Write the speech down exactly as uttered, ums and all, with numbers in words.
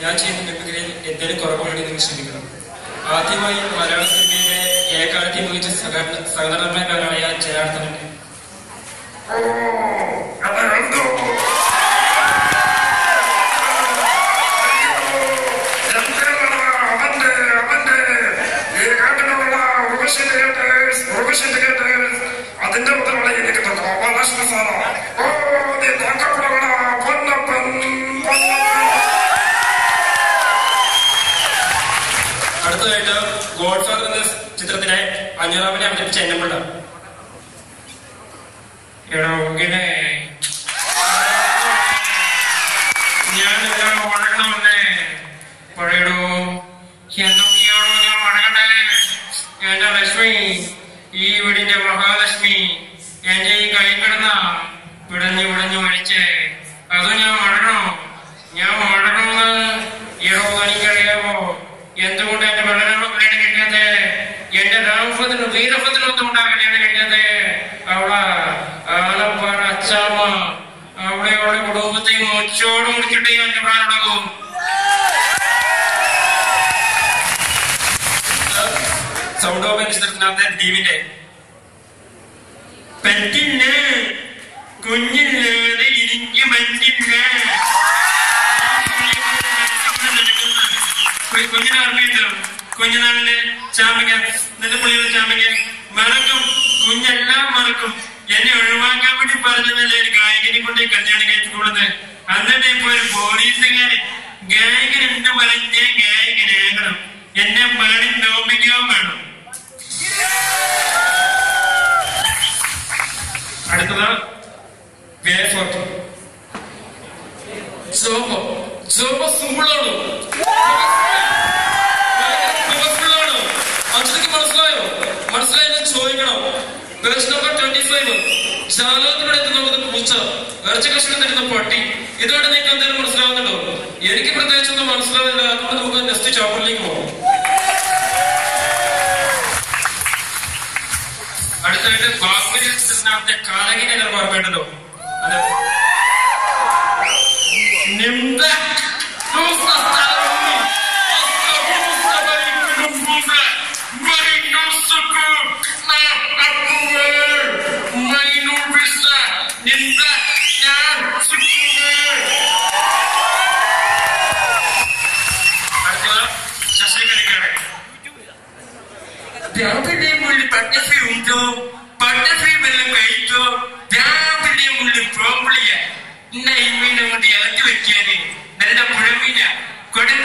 ഞാൻ ചെയ്യുന്ന മിമിക്രിയിൽ എന്തെങ്കിലും കുറവുണ്ടെങ്കിൽ നിങ്ങൾ ശ്രമിക്കണം. ആദ്യമായി മലയാള സിനിമയിലെ ഏകാലത്തെ മികച്ച സഹനടനായ ജനാർദ്ദനൻ. അതിന്റെ മുതലുള്ള എനിക്ക് ഗോപാലകൃഷ്ണ സാറാ. അടുത്തതായിട്ട് ഗോഡ് ഫാദർ എന്ന ചിത്രത്തിനെ അഞ്ഞൂറാമനെ അവതരിപ്പിച്ച എന്നമുണ്ട. ഞാൻ വഴങ്ങണമെന്നേ പറയടോ. എന്തൊക്കെയാണോ ഞാൻ വഴങ്ങണേ? എന്റെ ലക്ഷ്മി, ഈ വീടിന്റെ മഹാലക്ഷ്മി എന്റെ ഈ കൈ കിടന്ന പിടഞ്ഞു പിടഞ്ഞു മരിച്ചേ, അത് ഞാൻ വഴങ്ങണോ? ഞാൻ വഴങ്ങണമെന്ന് ഇടോ എനിക്കറിയാമോ? എന്തുകൊണ്ട് എന്റെ വെള്ളനാണ് കല്യാണം കഴിക്കാതെ? എന്റെ രാമഭദ്രനും വീരഭദ്രനും എന്തുകൊണ്ടാണ് കല്യാണം കഴിക്കാതെ? അവളെ ആലപ്പാറ അച്ചാമ്മ അവിടെ അവളുടെ കുടുംബത്തെ മുച്ചോട് മുടിച്ചിട്ടേ ഞാൻ പറയാനുണ്ടാകും. സൗണ്ട് ഓഫ് ചിത്രത്തിനകത്തെ ദ്വീപിന്റെ പറ്റില്ല, കുഞ്ഞില്ലാതെ എനിക്ക് പറ്റില്ല. കുഞ്ഞിനെ ഓർമ്മയുണ്ടോ? കുഞ്ഞുനാളില് ചാമ്പിക്ക, നല്ല പുള്ളിയുടെ ചാമ്പിക്ക മറക്കും, കുഞ്ഞെല്ലാം മറക്കും. എന്നെ ഒഴിവാക്കാൻ വേണ്ടി പറഞ്ഞതല്ലേ ഒരു ഗായകനെ കൊണ്ട് കല്യാണം കഴിച്ചുകൊള്ളുന്നത്. എന്നിട്ട് ഇപ്പൊ ഒരു പോലീസുകാരൻ ഗായകൻ എന്ന് പറഞ്ഞ ഗായകനാകണം, എന്നെ പാടി നോമിക്കാൻ വേണം. അടുത്തത് വേഫോർട്ട്. സോപ്പോ സോപ്പോ സിമ്പിളാണ്, അച്ഛനക്ക് മനസ്സിലായോ? മനസ്സിലായെന്ന് ചോദിക്കണം. Page number twenty five. ശാലോത്തിലൂടെ എത്തുന്നത് പൂച്ച, ഇറച്ചി കഷ്ണം തരുന്ന പട്ടി. ഇതോടെ നിങ്ങൾക്ക് എന്തെങ്കിലും മനസ്സിലാവുന്നുണ്ടോ? എനിക്ക് പ്രത്യേകിച്ചൊന്നും മനസ്സിലാവില്ല. അതുകൊണ്ട് നമുക്ക് നെക്സ്റ്റ് ചാപ്റ്ററിലേക്ക് പോകാം. അടുത്തായിട്ട് ബാഹുബലി ചിത്രത്തിനകത്തെ കാലകിനെ ഓർമ്മയുണ്ടല്ലോ. അതെ, രാവിലെ മുള്ളിൽ പട്ടശ്രീ ഉണ്ടോ? പട്ടശ്രീ വെള്ളം കഴിച്ചോ? രാവിലെ മുള്ളിൽ പ്രോബ്ലിയ ഇന്ന ഈ മീനെ കൊണ്ട് ഇറക്കി വെക്കാന് നല്ല പുഴമീന കൊടുത്ത